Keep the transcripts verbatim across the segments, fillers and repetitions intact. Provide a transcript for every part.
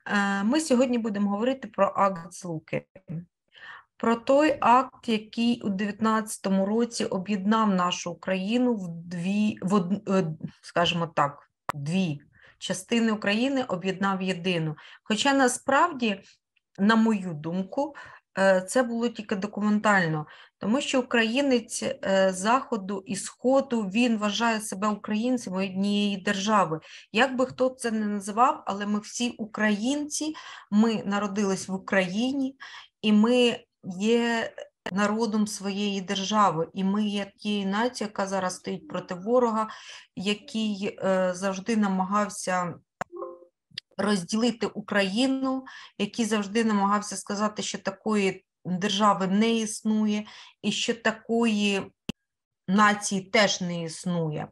Ми сьогодні будемо говорити про акт Злуки. Про той акт, який у дев'ятнадцятому році об'єднав нашу Україну в дві, в од, скажімо так, дві частини України, об'єднав єдину. Хоча насправді, на мою думку, це було тільки документально, тому що українець Заходу і Сходу, він вважає себе українцем однієї держави. Як би хто це не називав, але ми всі українці, ми народились в Україні, і ми є народом своєї держави, і ми є тією нацією, яка зараз стоїть проти ворога, який е, завжди намагався розділити Україну, який завжди намагався сказати, що такої держави не існує, і що такої нації теж не існує.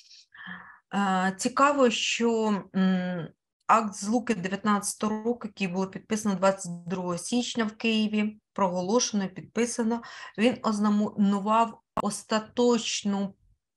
Е, цікаво, що м, акт Злуки дев'ятнадцятого року, який було підписано двадцять другого січня в Києві, проголошено і підписано, він ознаменував остаточну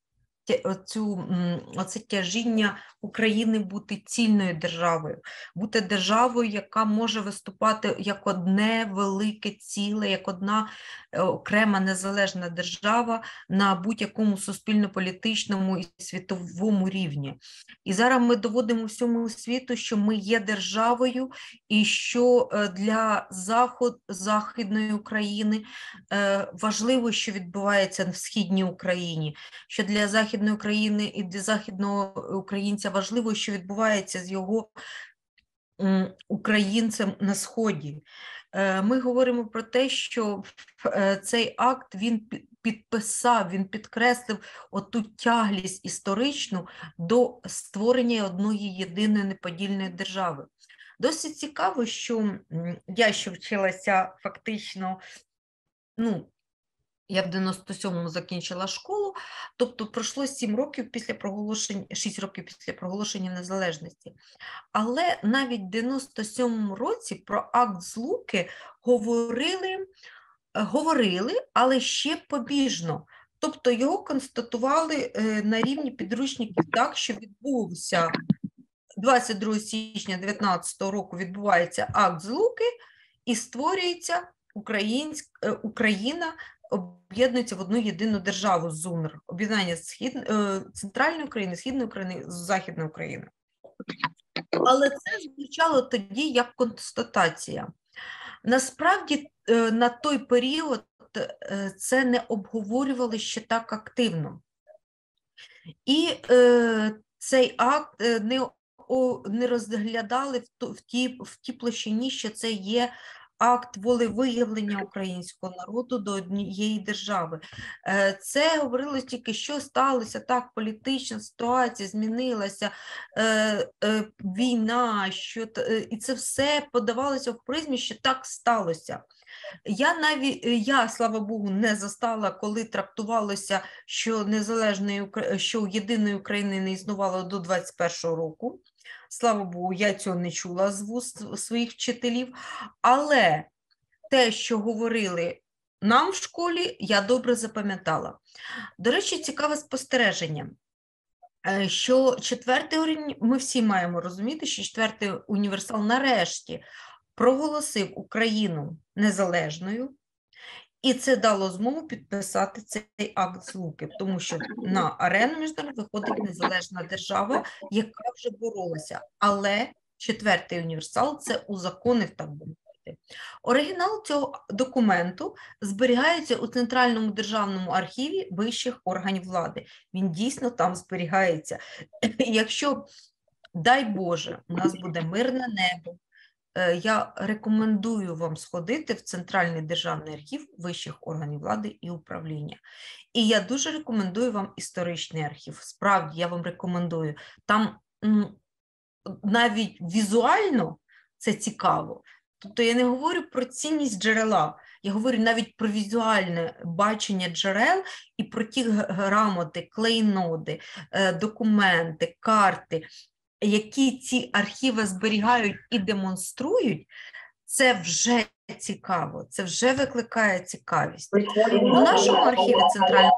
Оцю, оце тяжіння України бути цільною державою, бути державою, яка може виступати як одне велике ціле, як одна окрема незалежна держава на будь-якому суспільно-політичному і світовому рівні. І зараз ми доводимо всьому світу, що ми є державою і що для Заход, Західної України важливо, що відбувається в Східній Україні, що для Західної України і для західного українця важливо, що відбувається з його українцем на Сході. Ми говоримо про те, що цей акт він підписав, він підкреслив оту тяглість історичну до створення одної єдиної неподільної держави. Досить цікаво, що я ще вчилася фактично, ну, я в дев'яносто сьомому закінчила школу, тобто пройшло сім років після проголошення, шість років після проголошення незалежності. Але навіть в дев'яносто сьомому році про акт Злуки говорили, говорили, але ще побіжно. Тобто його констатували на рівні підручників так, що відбувся двадцять другого січня дев'ятнадцятого року відбувається акт Злуки і створюється Українська, Україна, об'єднується в одну єдину державу ЗУНР, об'єднання Схід... Центральної України, Східної України, Західної України. Але це звучало тоді як констатація. Насправді, на той період це не обговорювали ще так активно. І е, цей акт не, о, не розглядали в, ту, в, ті, в ті площині, що це є акт волевиявлення українського народу до однієї держави. Це говорилось тільки, що сталося, так, політична ситуація змінилася, е, е, війна, що, і це все подавалося в призмі, що так сталося. Я навіть, я, слава Богу, не застала, коли трактувалося, що незалежної, що єдиної України не існувало до двадцять першого року. Слава Богу, я цього не чула з вуст своїх вчителів, але те, що говорили нам в школі, я добре запам'ятала. До речі, цікаве спостереження, що четвертий, ми всі маємо розуміти, що четвертий універсал нарешті проголосив Україну незалежною, і це дало змогу підписати цей акт Злуки, тому що на арену міжнародну виходить незалежна держава, яка вже боролася. Але четвертий універсал це узаконив, так би мовити. Оригінал цього документу зберігається у Центральному державному архіві вищих органів влади. Він дійсно там зберігається. Якщо, дай Боже, у нас буде мирне небо, я рекомендую вам сходити в Центральний державний архів вищих органів влади і управління. І я дуже рекомендую вам історичний архів. Справді, я вам рекомендую. Там навіть візуально це цікаво. Тобто я не говорю про цінність джерела, я говорю навіть про візуальне бачення джерел і про ті грамоти, клейноди, документи, карти, які ці архіви зберігають і демонструють, це вже цікаво, це вже викликає цікавість. У нашому архіві центрального...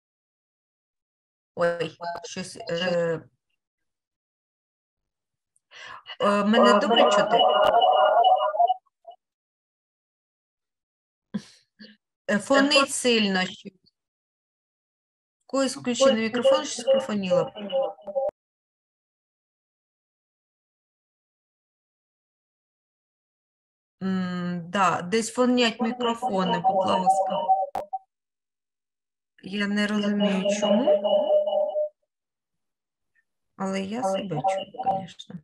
Ой, щось... Е... Е, Мене добре чути? Е, Фонить сильно. щось. В когось включений мікрофон, щось профоніло. М, Да, десь фонять мікрофони, будь ласка. Я не розумію, чому, але я себе чую, звісно.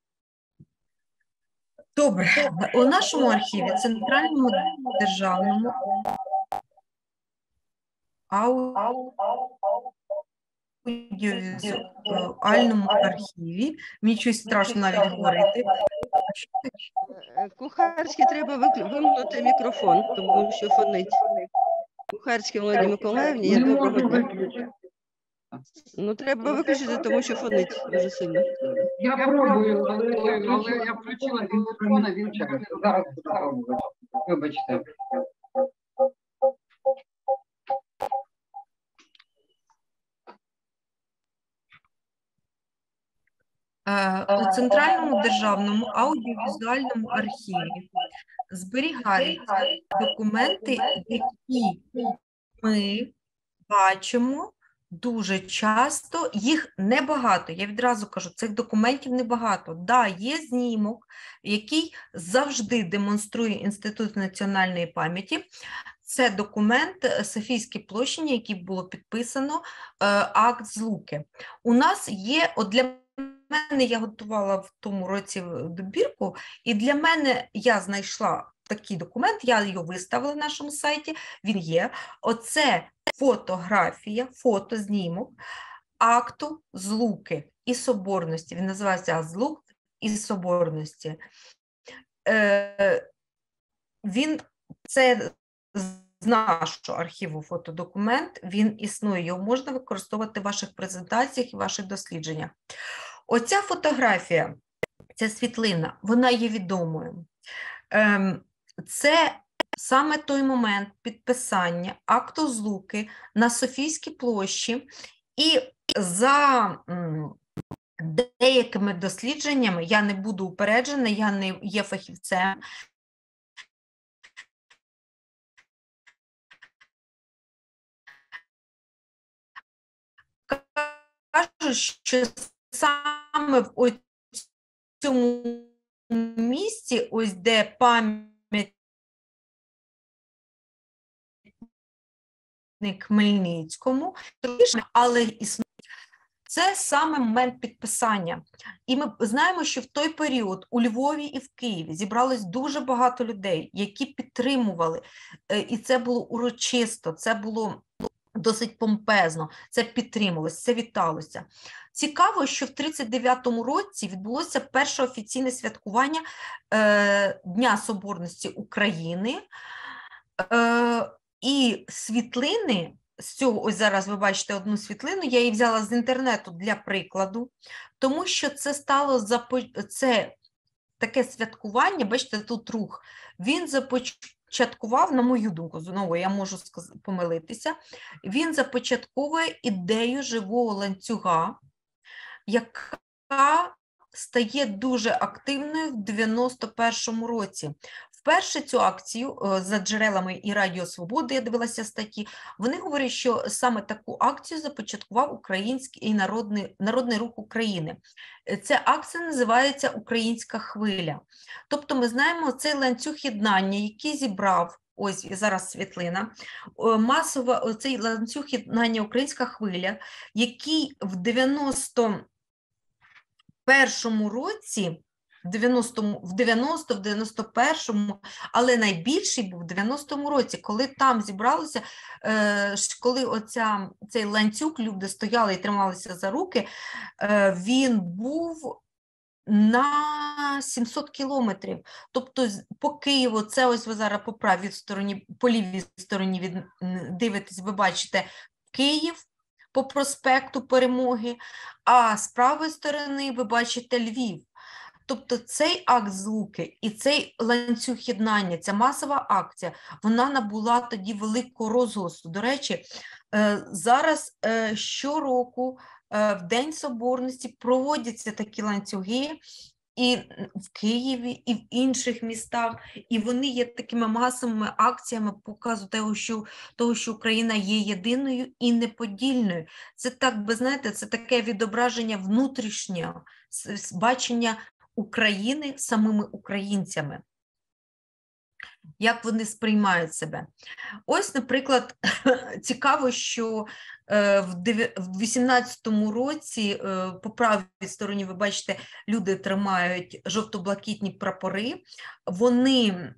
Добре, у нашому архіві, Центральному державному аудіовізуальному архіві, мені щось страшно навіть говорити. Е, Кухарській треба виклю- вимкнути мікрофон, тому що фонить. Кухарській Володі Миколаївні, я доброго дня. Ну, треба виключити, тому що фонить дуже сильно. Я пробую, але, але я включила мікрофон, а він через. Зараз буду пробувати. Вибачте. Е, У Центральному державному аудіовізуальному архіві зберігаються документи, які ми бачимо дуже часто, їх небагато. Я відразу кажу, цих документів небагато. Да, є знімок, який завжди демонструє Інститут національної пам'яті. Це документ Софійське площині, який було підписано, е, акт злуки. У нас є, от для мене, я готувала в тому році добірку, і для мене я знайшла такий документ, я його виставила на нашому сайті, він є. Оце фотографія, фотознімок акту злуки і соборності. Він називається «Акт злук і соборності». Е, він, це з нашого архіву фотодокумент, він існує, його можна використовувати в ваших презентаціях і ваших дослідженнях. Оця фотографія, ця світлина, вона є відомою. Ем, це саме той момент підписання акту злуки на Софійській площі, і за м, деякими дослідженнями, я не буду упереджена, я не є фахівцем, кажуть, що саме в цьому місці, ось де пам'ятник Хмельницькому, але існує. Це саме момент підписання. І ми знаємо, що в той період у Львові і в Києві зібралось дуже багато людей, які підтримували, і це було урочисто, це було досить помпезно, це підтрималося, це віталося. Цікаво, що в тридцять дев'ятому році відбулося перше офіційне святкування е, Дня Соборності України, е, і світлини з цього, ось зараз ви бачите одну світлину, я її взяла з інтернету для прикладу, тому що це стало, запо... це таке святкування, бачите, тут рух, він започаткував, на мою думку, знову я можу сказ... помилитися, він започатковує ідею живого ланцюга, яка стає дуже активною в дев'яносто першому році. Вперше цю акцію, за джерелами і Радіо Свободи, я дивилася статті, вони говорять, що саме таку акцію започаткував Український і Народний, Народний Рух України. Ця акція називається «Українська хвиля». Тобто ми знаємо цей ланцюг єднання, який зібрав, ось зараз світлина, масово цей ланцюг єднання «Українська хвиля», який в дев'яносто першому році, в дев'яностому, в дев'яностому, в дев'яносто першому, але найбільший був в дев'яностому році, коли там зібралося, е, коли оця, цей ланцюг, люди стояли і трималися за руки, е, він був на сімсот кілометрів. Тобто по Києву, це ось ви зараз по правій стороні, по лівій стороні від, дивитесь, ви бачите Київ по проспекту Перемоги, а з правої сторони ви бачите Львів. Тобто цей акт злуки і цей ланцюг єднання, ця масова акція, вона набула тоді великого розголосу. До речі, зараз щороку в День Соборності проводяться такі ланцюги, і в Києві, і в інших містах, і вони є такими масовими акціями показу того, що, того, що Україна є єдиною і неподільною. Це так, ви знаєте, це таке відображення внутрішнього бачення України самими українцями. Як вони сприймають себе. Ось, наприклад, цікаво, що в вісімнадцятому році по правій стороні, ви бачите, люди тримають жовто-блакитні прапори, вони,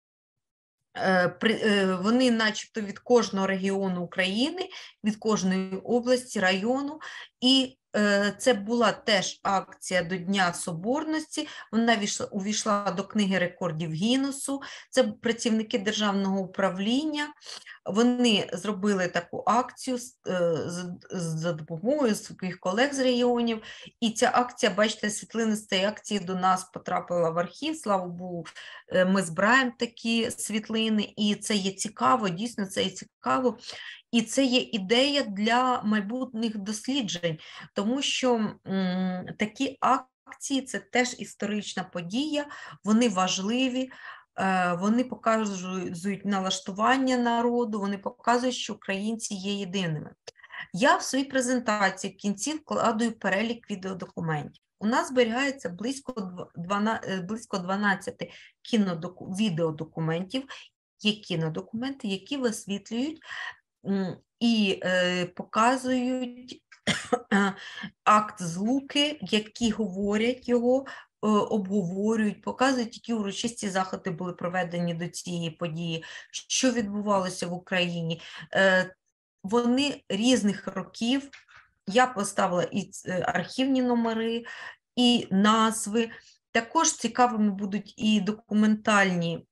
вони начебто від кожного регіону України, від кожної області, району, і це була теж акція до Дня Соборності, вона увійшла до книги рекордів Гіннесу, це працівники державного управління, вони зробили таку акцію за допомогою своїх колег з регіонів, і ця акція, бачите, світлини з цієї акції до нас потрапила в архів, слава Богу, ми збираємо такі світлини, і це є цікаво, дійсно це є цікаво. І це є ідея для майбутніх досліджень, тому що м, такі акції – це теж історична подія, вони важливі, е, вони показують налаштування народу, вони показують, що українці є єдиними. Я в своїй презентації в кінці вкладаю перелік відеодокументів. У нас зберігається близько дванадцяти відеодокументів, є кінодокументи, які висвітлюють і е, показують акт злуки, які говорять його, е, обговорюють, показують, які урочисті заходи були проведені до цієї події, що відбувалося в Україні. Е, вони різних років, я поставила і архівні номери, і назви. Також цікавими будуть і документальні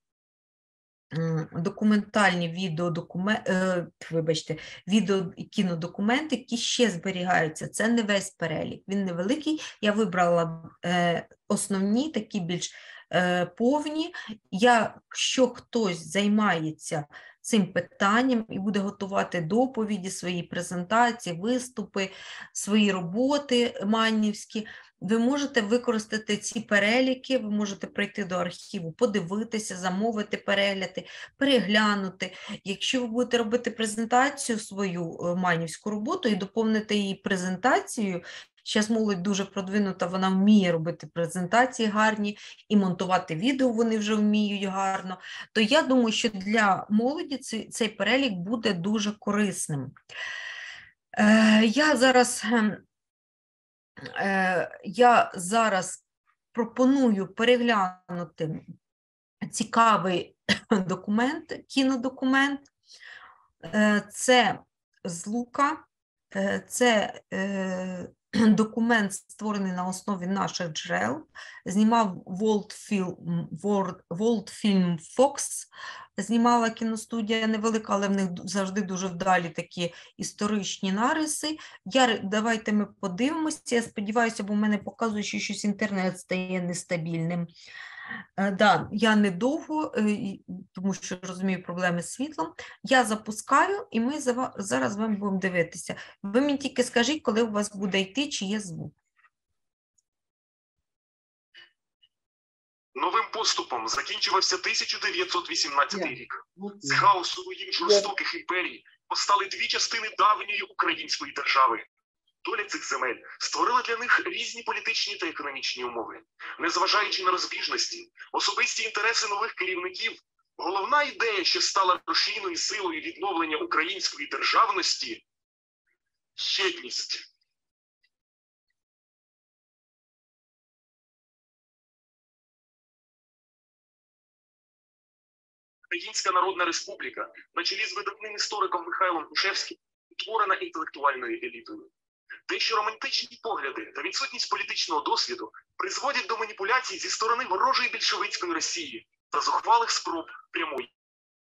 документальні відеодокументи, вибачте, відео і кінодокументи, які ще зберігаються. Це не весь перелік, він невеликий. Я вибрала е, основні, такі більш е, повні. Якщо хтось займається цим питанням і буде готувати доповіді, свої презентації, виступи, свої роботи манівські, ви можете використати ці переліки, ви можете прийти до архіву, подивитися, замовити перегляди, переглянути. Якщо ви будете робити презентацію свою манівську роботу і доповнити її презентацією, зараз молодь дуже продвинута, вона вміє робити презентації гарні і монтувати відео вони вже вміють гарно, то я думаю, що для молоді цей, цей перелік буде дуже корисним. Е, я зараз... Я зараз пропоную переглянути цікавий документ, кінодокумент. Це злука, це документ, створений на основі наших джерел, знімав World Film Fox, знімала кіностудія невелика, але в них завжди дуже вдалі такі історичні нариси. Я, давайте ми подивимося, я сподіваюся, бо в мене показує, що щось інтернет стає нестабільним. Да, я недовго, тому що розумію проблеми з світлом. Я запускаю, і ми зараз з вами будемо дивитися. Ви мені тільки скажіть, коли у вас буде йти, чи є звук. Новим поступом закінчувався тисяча дев'ятсот вісімнадцятий рік. З хаосу воїв жорстоких імперій постали дві частини давньої української держави. Доля цих земель створила для них різні політичні та економічні умови. Незважаючи на розбіжності, особисті інтереси нових керівників, головна ідея, що стала рушійною силою відновлення української державності – єдність. Українська Народна Республіка на чолі з видатним істориком Михайлом Грушевським утворена інтелектуальною елітою. Дещо романтичні погляди та відсутність політичного досвіду призводять до маніпуляцій зі сторони ворожої більшовицької Росії та зухвалих спроб прямої.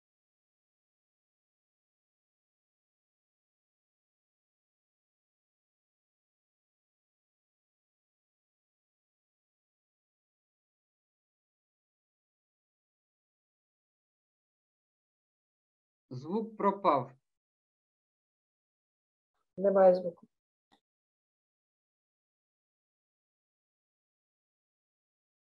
Звук пропав. Немає звуку.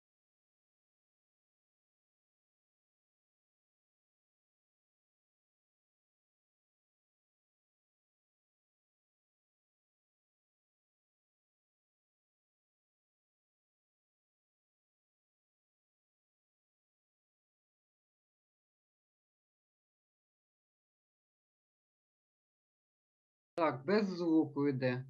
Так, без звуку йде.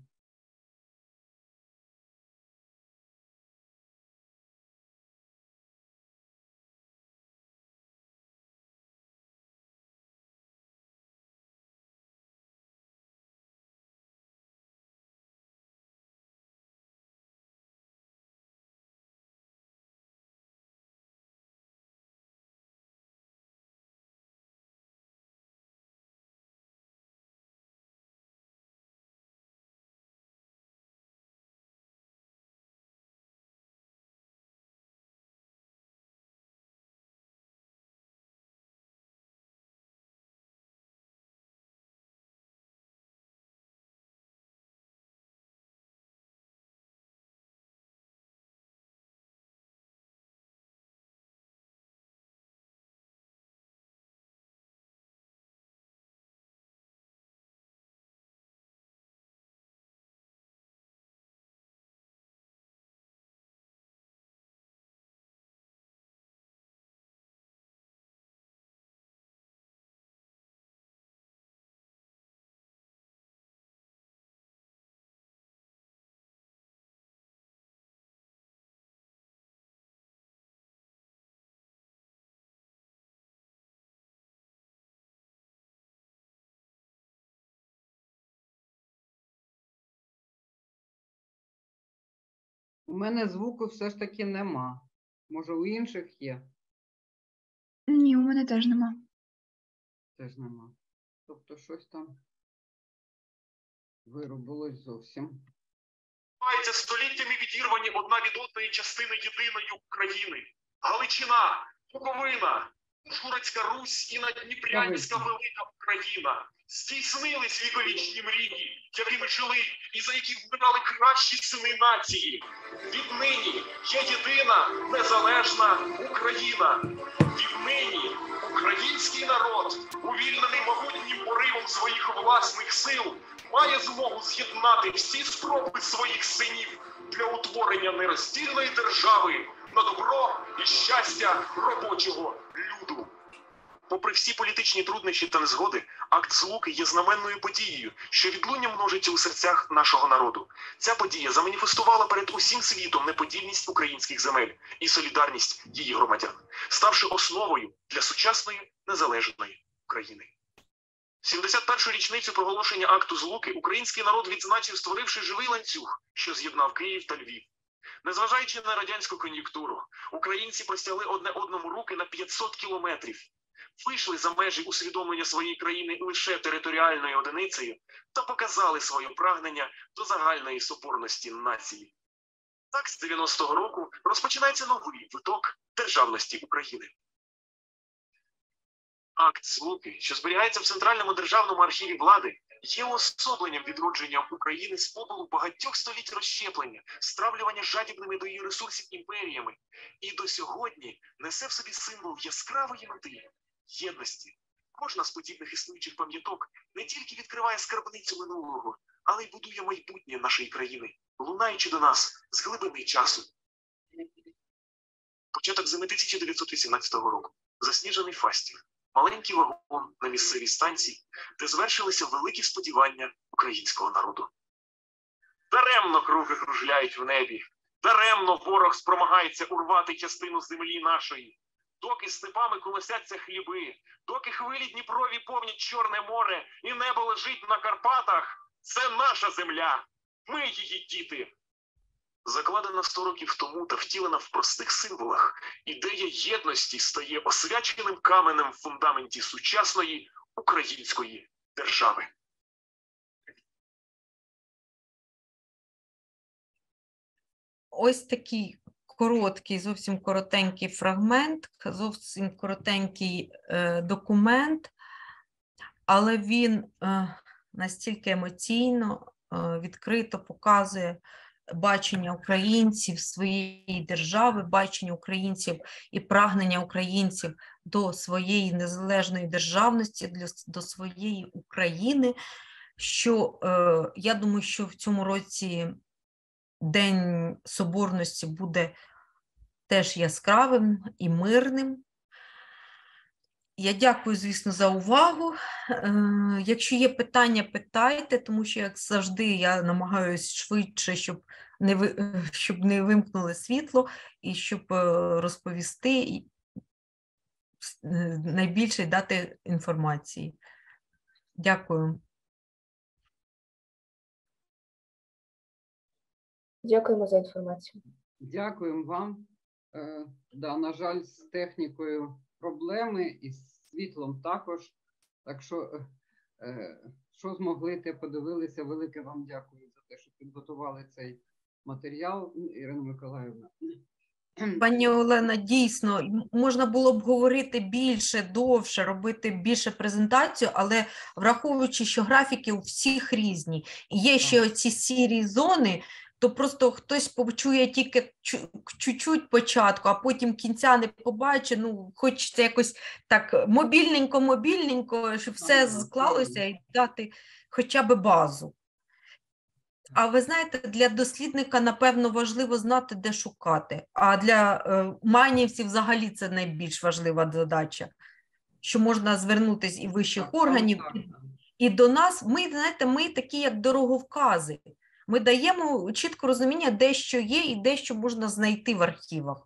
У мене звуку все ж таки нема. Може, у інших є? Ні, у мене теж нема. Теж нема. Тобто щось там виробилось зовсім. Мається століттями відірвані одна від одної частини єдиної України. Галичина, Буковина, Ужгородська Русь і Надніпрянська велика Україна. Здійснились віковічні мрії, якими жили і за які вмирали кращі сини нації. Віднині є єдина незалежна Україна. Віднині український народ, увільнений могутнім поривом своїх власних сил, має змогу з'єднати всі спроби своїх синів для утворення нероздільної держави на добро і щастя робочого люду. Попри всі політичні труднощі та незгоди, акт Злуки є знаменною подією, що відлуння множиться у серцях нашого народу. Ця подія заманіфестувала перед усім світом неподільність українських земель і солідарність її громадян, ставши основою для сучасної незалежної України. сімдесят першу річницю проголошення акту Злуки український народ відзначив, створивши живий ланцюг, що з'єднав Київ та Львів. Незважаючи на радянську кон'юнктуру, українці простягли одне одному руки на п'ятсот кілометрів, вийшли за межі усвідомлення своєї країни лише територіальною одиницею та показали своє прагнення до загальної соборності нації. Так, з дев'яностого року розпочинається новий виток державності України. Акт Злуки, що зберігається в Центральному державному архіві влади, є уособленням відродження України з попелу багатьох століть розщеплення, стравлювання жадібними до її ресурсів імперіями, і до сьогодні несе в собі символ яскравої мети – єдності. Кожна з подібних існуючих пам'яток не тільки відкриває скарбницю минулого, але й будує майбутнє нашої країни, лунаючи до нас з глибини часу. Початок зими тисяча дев'ятсот вісімнадцятого року. Засніжений Фастів. Маленький вагон на місцевій станції, де звершилися великі сподівання українського народу. Даремно круги кружляють в небі, даремно ворог спромагається урвати частину землі нашої. Доки степами колосяться хліби, доки хвилі Дніпрові повнять Чорне море і небо лежить на Карпатах, це наша земля, ми її діти. Закладена сто років тому та втілена в простих символах, ідея єдності стає освяченим каменем в фундаменті сучасної української держави. Ось такий короткий, зовсім коротенький фрагмент, зовсім коротенький е, документ, але він е, настільки емоційно, е, відкрито показує бачення українців своєї держави, бачення українців і прагнення українців до своєї незалежної державності, для, до своєї України, що е, я думаю, що в цьому році День Соборності буде теж яскравим і мирним. Я дякую, звісно, за увагу. Е, Якщо є питання, питайте, тому що, як завжди, я намагаюся швидше, щоб не, ви- е, щоб не вимкнули світло і щоб е, розповісти і, е, найбільше дати інформації. Дякую. Дякуємо за інформацію. Дякуємо вам. Е, да, на жаль, з технікою проблеми і з світлом також. Так що, е, е, що змогли, те подивилися. Велике вам дякую за те, що підготували цей матеріал, Ірина Миколаївна. Пані Олена, дійсно, м- можна було б говорити більше, довше, робити більше презентацію, але враховуючи, що графіки у всіх різні, і є ще оці сірі зони, то просто хтось почує тільки чу- чуть-чуть початку, а потім кінця не побачить, ну, хочеться якось так мобільненько-мобільненько, щоб все Ага, склалося правильно. і дати хоча б базу. А ви знаєте, для дослідника, напевно, важливо знати, де шукати. А для е, майнівців взагалі це найбільш важлива задача, що можна звернутися і вищих Так, саме органів, так, і, так. і до нас. Ми, знаєте, ми такі, як дороговкази. Ми даємо чітко розуміння, де що є і де що можна знайти в архівах.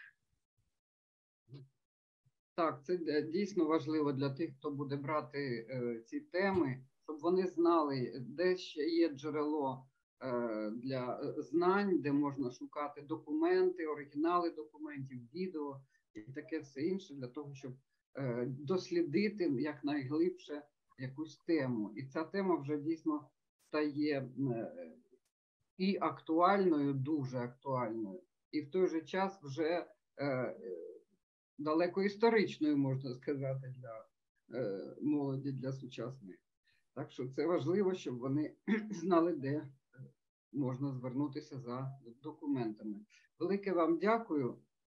Так, це е, дійсно важливо для тих, хто буде брати е, ці теми, щоб вони знали, де ще є джерело е, для е, знань, де можна шукати документи, оригінали документів, відео і таке все інше, для того, щоб е, дослідити якнайглибше якусь тему. І ця тема вже дійсно стає е, і актуальною, дуже актуальною, і в той же час вже е, далеко історичною, можна сказати, для е, молоді, для сучасної. Так що це важливо, щоб вони знали, де можна звернутися за документами. Велике вам дякую.